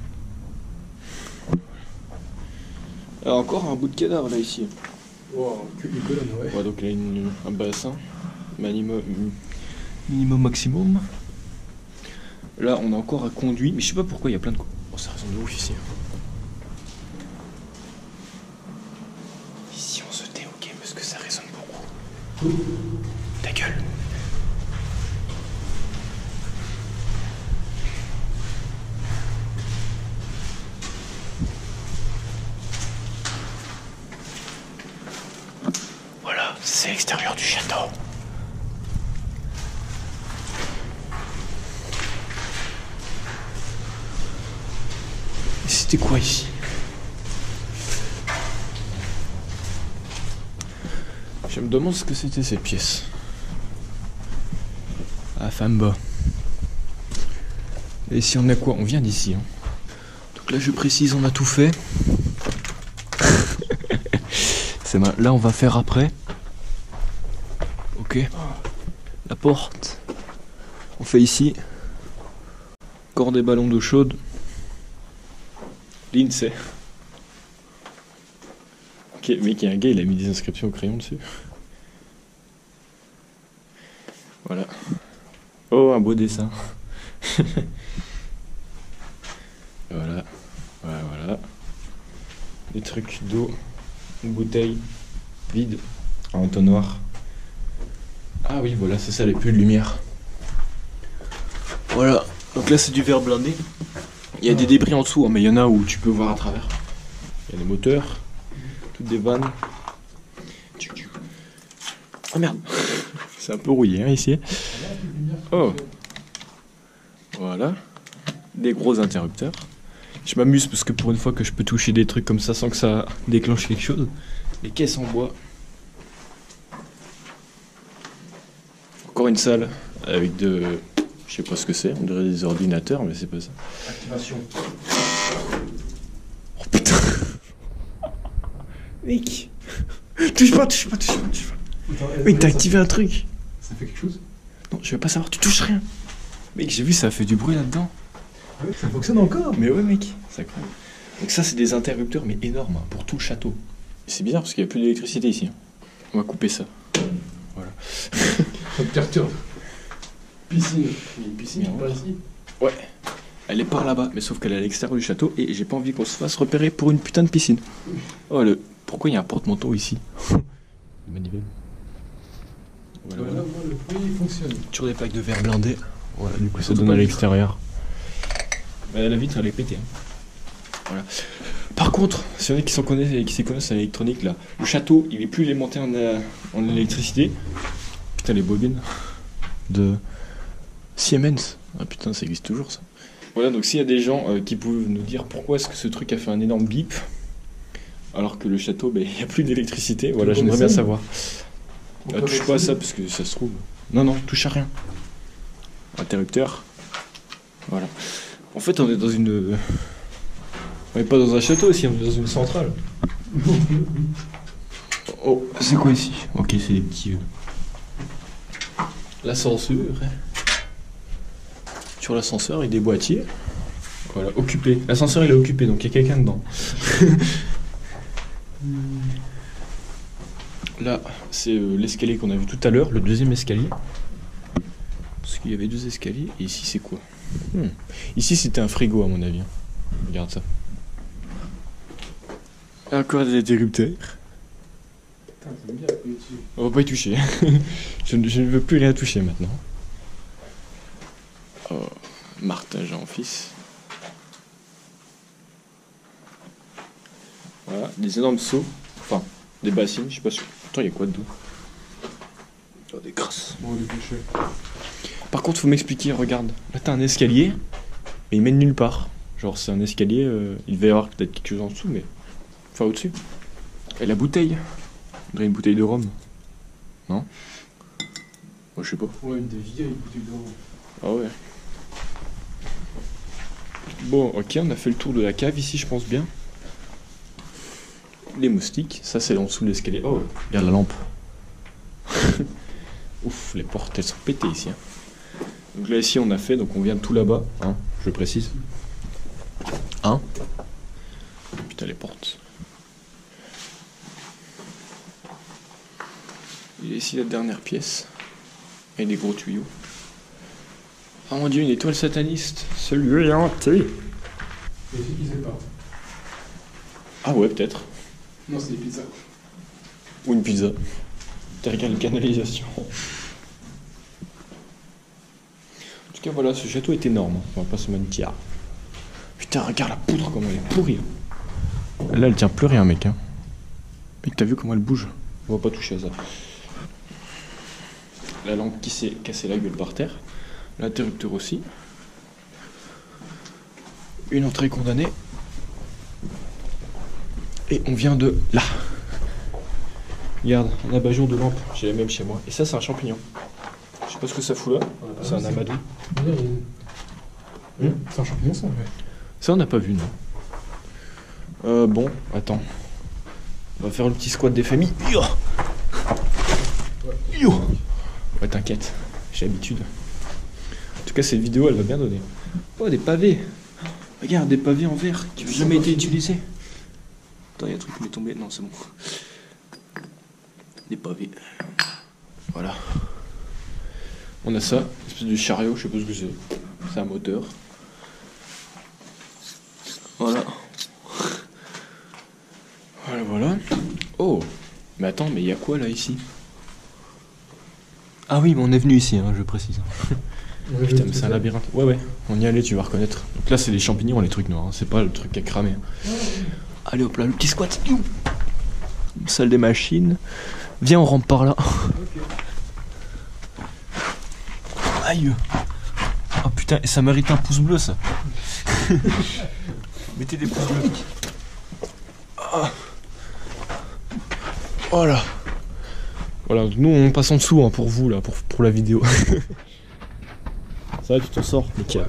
Alors encore un bout de cadavre là ici. Wow, que des colonnes, ouais. Ouais, donc là un bassin. Minimum maximum. Là on a encore un conduit, mais je sais pas pourquoi il y a plein de... Oh ça résonne de ouf ici. Ici on se tait ok parce que ça résonne beaucoup. Ta gueule. Voilà, c'est l'extérieur du château. C'était quoi ici? Je me demande ce que c'était cette pièce. Ah, femme bas. Et ici on a quoi? On vient d'ici. Hein. Donc là je précise, on a tout fait. C'est mal. Là on va faire après. Ok. La porte. On fait ici. Encore des ballons d'eau chaude. L'INSEE. Ok, mec, il y a un gars, il a mis des inscriptions au crayon dessus. Voilà. Oh, un beau dessin. Voilà. Des trucs d'eau. Une bouteille vide. Un entonnoir. Ah oui, voilà, c'est ça, les pluies de lumière. Voilà. Donc là, c'est du verre blindé. Il y a des débris en dessous, hein, mais il y en a où tu peux voir à travers. Il y a des moteurs, toutes des vannes. Oh merde. C'est un peu rouillé hein, ici. Oh. Voilà. Des gros interrupteurs. Je m'amuse parce que pour une fois que je peux toucher des trucs comme ça sans que ça déclenche quelque chose. Les caisses en bois. Encore une salle avec de... Je sais pas ce que c'est, on dirait des ordinateurs, mais c'est pas ça. Activation. Oh putain. Mec. Touche pas. Mec, t'as activé un truc. Ça fait quelque chose? Non, je veux pas savoir, tu touches rien. Mec, j'ai vu, ça a fait du bruit là-dedans. Ah oui, ça fonctionne encore. Mais ouais, mec, c'est incroyable. Donc ça, c'est des interrupteurs, mais énormes, hein, pour tout le château. C'est bizarre, parce qu'il n'y a plus d'électricité ici. On va couper ça. Voilà. Ça te perturbe. Piscine. Il y a une piscine par ici. Ouais. Elle est par là-bas, mais sauf qu'elle est à l'extérieur du château, et j'ai pas envie qu'on se fasse repérer pour une putain de piscine. Oh, pourquoi il y a un porte-manteau ici? Manivelle. Voilà. Voilà, moi, le bruit fonctionne. Toujours des plaques de verre blindées. Voilà, du coup ça donne à l'extérieur. La vitre elle est pétée. Hein. Voilà. Par contre, s'il y en a qui s'y connaissent à l'électronique là, le château il est plus alimenté en électricité. Putain les bobines de Siemens. Ah putain ça existe toujours ça. Voilà donc s'il y a des gens qui peuvent nous dire pourquoi est-ce que ce truc a fait un énorme bip alors que le château il n'y a plus d'électricité, voilà j'aimerais bien savoir. On Ah, peut touche pas à réessayer. ça parce que ça se trouve. Non, non, touche à rien. Interrupteur. Voilà. En fait, on est dans une. On est pas dans un château aussi, on est dans une centrale. Oh, c'est quoi ici? Ok, c'est des petits. L'ascenseur. Sur l'ascenseur, il y a des boîtiers. Voilà, occupé. L'ascenseur, il est occupé, donc il y a quelqu'un dedans. Là, c'est l'escalier qu'on a vu tout à l'heure, le deuxième escalier. Parce qu'il y avait 2 escaliers. Et ici, c'est quoi? Ici, c'était un frigo, à mon avis. Regarde ça. Encore des interrupteurs. Putain, t'aimes bien appuyer dessus. On va pas y toucher. je ne veux plus rien toucher maintenant. Oh, Martin Jean-Fils. Voilà, des énormes seaux. Enfin, des bassines, je sais pas sûr. Attends, il y a quoi dedans? Oh, des crasses. Bon, les déchets. Par contre, faut m'expliquer, regarde. Là, t'as un escalier, mais il mène nulle part. Genre, c'est un escalier, il devait y avoir peut-être quelque chose en dessous, mais. Enfin, au-dessus. Et la bouteille? On dirait une bouteille de rhum. Non? Moi, je sais pas. Ouais, une des vieilles bouteilles d'eau. Ah ouais. Bon, ok, on a fait le tour de la cave ici, je pense bien. Les moustiques, ça c'est en dessous de l'escalier. Oh, regarde la lampe. Ouf, les portes elles sont pétées ici. Hein. Donc là ici on a fait, donc on vient de tout là-bas, hein, je précise. Hein? Putain les portes. Il y a ici la dernière pièce. Et des gros tuyaux. Oh mon dieu, une étoile sataniste. Celui est hanté. Les filles qui savent pas. Ah ouais, peut-être. Non, c'est des pizzas. Ou une pizza. T'as regardé la canalisation. En tout cas, voilà, ce château est énorme. On va pas se mentir. Putain, regarde la poutre, comment elle est pourrie. Là, elle tient plus rien, mec. Hein. Mec, t'as vu comment elle bouge? On va pas toucher à ça. La lampe qui s'est cassée la gueule par terre. L'interrupteur aussi. Une entrée condamnée. Et on vient de là. Regarde, un abat-jour de lampe. J'ai la même chez moi. Et ça, c'est un champignon. Je sais pas ce que ça fout là. C'est un amadou. C'est un champignon, ça, ouais. Ça, on n'a pas vu, non. Bon, attends. On va faire le petit squat des familles. Yo, yo. Ouais, t'inquiète. J'ai l'habitude. En tout cas, cette vidéo, elle va bien donner. Oh, des pavés. Regarde, des pavés en verre qui n'ont jamais été utilisés. Attends, il y a un truc qui m'est tombé. Non, c'est bon. Des pavés. Voilà. On a ça, une espèce de chariot, je sais pas ce que c'est. C'est un moteur. Voilà. Voilà, voilà. Oh, mais attends, mais il y a quoi là ici? Ah oui, mais on est venu ici, hein, je précise. Putain, mais c'est un labyrinthe. Ouais, ouais, on y allait, tu vas reconnaître. Donc là, c'est les champignons, les trucs noirs, hein. C'est pas le truc à cramer. Allez hop là, le petit squat. Salle des machines. Viens, on rentre par là. Aïe. Oh putain, et ça mérite un pouce bleu ça. Mettez des pouces bleus. Ah. Voilà. Voilà, nous on passe en dessous hein, pour vous là, pour la vidéo. Ça va, tu t'en sors, nickel.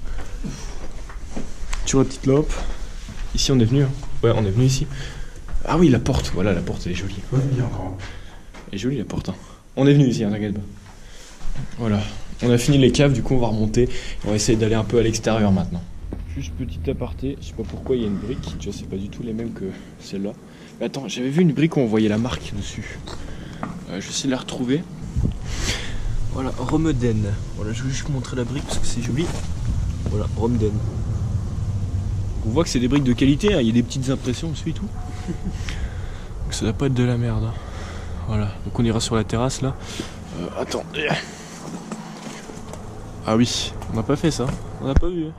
Sur la petite lampe. Ici on est venu. Hein. Ouais, on est venu ici. Ah oui, la porte, voilà, la porte elle est jolie. Ouais, il y a encore. Elle est jolie la porte. Hein. On est venu ici, hein, t'inquiète pas. Voilà. On a fini les caves, du coup on va remonter. On va essayer d'aller un peu à l'extérieur maintenant. Juste petit aparté, je sais pas pourquoi il y a une brique, tu vois, c'est pas du tout les mêmes que celle-là. Mais attends, j'avais vu une brique où on voyait la marque dessus. Je vais essayer de la retrouver. Voilà, Romeden. Voilà, je vais juste montrer la brique parce que c'est joli. Voilà, Romeden. On voit que c'est des briques de qualité, hein, il y a des petites impressions dessus et tout. Donc ça doit pas être de la merde. Hein. Voilà, donc on ira sur la terrasse là. Attends. Ah oui, on n'a pas fait ça, on n'a pas vu.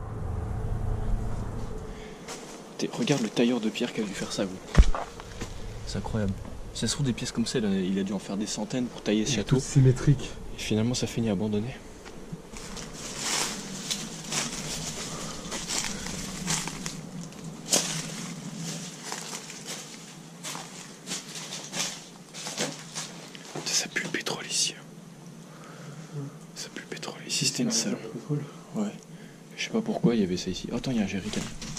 Regarde le tailleur de pierre qui a dû faire ça, gros. C'est incroyable. Si ça se trouve des pièces comme ça, il a dû en faire des centaines pour tailler ce château. Symétrique. Et finalement ça finit abandonné. c'était une salle. Ouais. Je sais pas pourquoi il y avait ça ici. Oh, attends, il y a un jerrycan.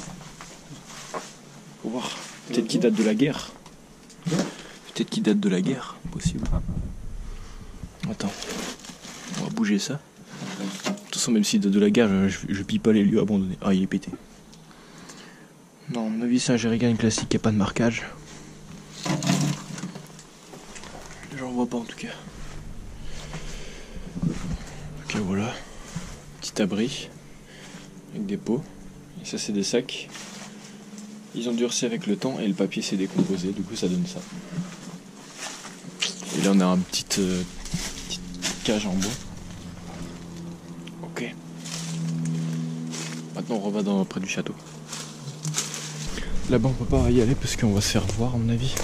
Faut voir. Peut-être qu'il date de la guerre. Peut-être qu'il date de la guerre. Possible. Attends. On va bouger ça. De toute façon, même s'il date de la guerre, je pille pas les lieux abandonnés. Ah, il est pété. Non, à mon avis, c'est un jerrycan classique qui a pas de marquage. J'en vois pas en tout cas. Ok, voilà. Petit abri. Avec des pots. Et ça, c'est des sacs. Ils ont durci avec le temps et le papier s'est décomposé. Du coup, ça donne ça. Et là, on a une petite cage en bois. Ok. Maintenant, on reva près du château. Là-bas, on peut pas y aller parce qu'on va se faire voir, à mon avis.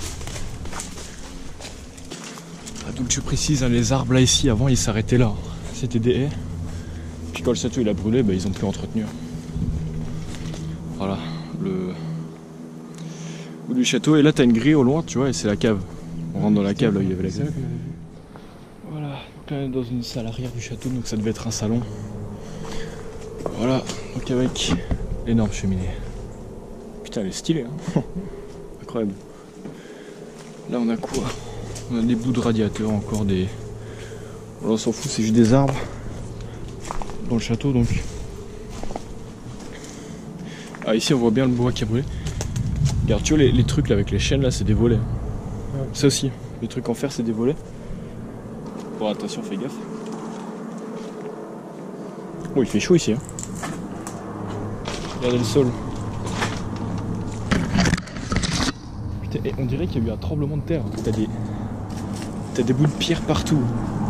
Ah, donc, je précise, hein, les arbres là ici, avant, ils s'arrêtaient là. C'était des haies. Puis quand le château il a brûlé, bah, ils ont plus entretenu. Voilà, le bout du château. Et là, t'as une grille au loin, tu vois, et c'est la cave. On rentre dans la cave, là où il y avait la grille. Voilà, donc là, on est dans une salle arrière du château, donc ça devait être un salon. Voilà, donc avec l'énorme cheminée. Putain, elle est stylée, hein. Incroyable. Là, on a quoi? On a des bouts de radiateurs, encore des... Là, on s'en fout, c'est juste des arbres. Dans le château, donc. Ah, ici, on voit bien le bois qui a brûlé. Regarde, tu vois, les trucs là, avec les chaînes, là, c'est des volets. Ouais. Ça aussi, les trucs en fer, c'est des volets. Bon, attention, fais gaffe. Oh, il fait chaud ici, hein. Regardez le sol. Putain, et on dirait qu'il y a eu un tremblement de terre. T'as des bouts de pierre partout.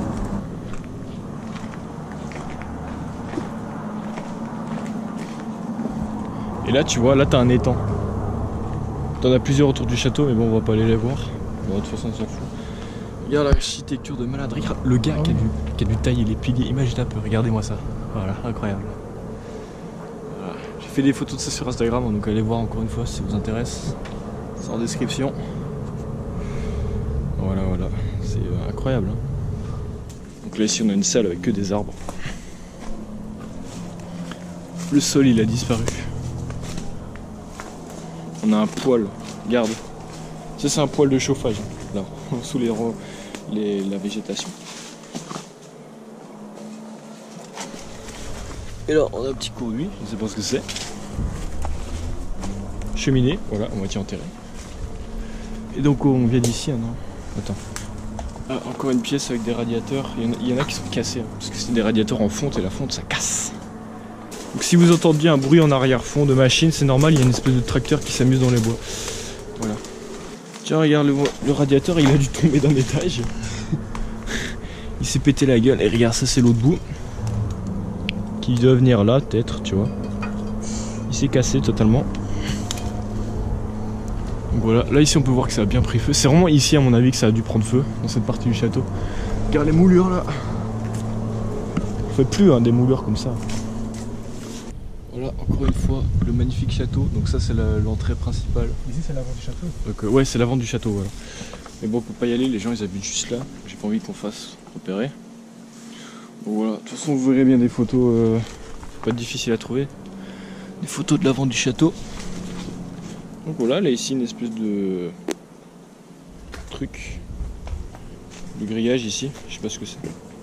Et là, tu vois, là, t'as un étang. T'en as plusieurs autour du château, mais bon, on va pas aller les voir. Bon, de toute façon, on s'en fout. Regarde l'architecture de malade. Regarde le gars qui a dû tailler les piliers. Imaginez un peu, regardez-moi ça. Voilà, incroyable. Voilà. J'ai fait des photos de ça sur Instagram, donc allez voir encore une fois si ça vous intéresse. C'est en description. Voilà, voilà. C'est incroyable. Hein. Donc là, ici, on a une salle avec que des arbres. Le sol, il a disparu. On a un poêle, regarde. Ça, c'est un poêle de chauffage, là, sous la végétation. Et là, on a un petit conduit, je ne sais pas ce que c'est. Cheminée, voilà, à moitié enterrée. Et donc, on vient d'ici, hein, non? Attends. Ah, encore une pièce avec des radiateurs. Il y en a qui sont cassés, hein, parce que c'est des radiateurs en fonte, et la fonte, ça casse. Donc si vous entendez un bruit en arrière-fond de machine, c'est normal, il y a une espèce de tracteur qui s'amuse dans les bois. Voilà. Tiens, regarde, le radiateur, il a dû tomber d'un étage. Il s'est pété la gueule. Et regarde, ça c'est l'autre bout. Qui doit venir là, peut-être, tu vois. Il s'est cassé totalement. Donc voilà, là ici on peut voir que ça a bien pris feu. C'est vraiment ici à mon avis que ça a dû prendre feu, dans cette partie du château. Regarde les moulures là. On fait plus hein, des moulures comme ça. Voilà, encore une fois, le magnifique château. Donc ça c'est l'entrée principale. Ici c'est l'avant du château. Donc ouais, c'est l'avant du château, voilà. Mais bon, on peut pas y aller, les gens ils habitent juste là. J'ai pas envie qu'on fasse repérer. Bon voilà, de toute façon vous verrez bien des photos, pas difficiles à trouver. Des photos de l'avant du château. Donc voilà, là ici une espèce de truc. De grillage ici, je sais pas ce que c'est.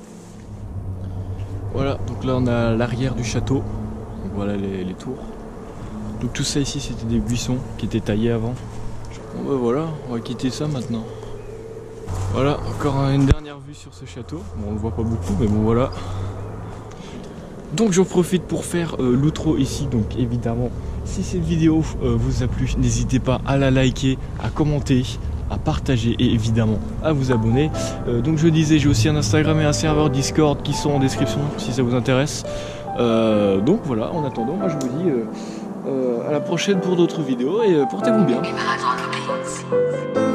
Voilà, donc là on a l'arrière du château. Donc voilà les tours. Donc tout ça ici c'était des buissons qui étaient taillés avant. Bon bah voilà, on va quitter ça maintenant. Voilà, encore une dernière vue sur ce château. Bon on le voit pas beaucoup mais bon voilà. Donc j'en profite pour faire l'outro ici. Donc évidemment, si cette vidéo vous a plu, n'hésitez pas à la liker, à commenter, à partager et évidemment à vous abonner. Donc je disais, j'ai aussi un Instagram et un serveur Discord qui sont en description si ça vous intéresse. Donc voilà, en attendant, moi je vous dis à la prochaine pour d'autres vidéos et portez-vous bien.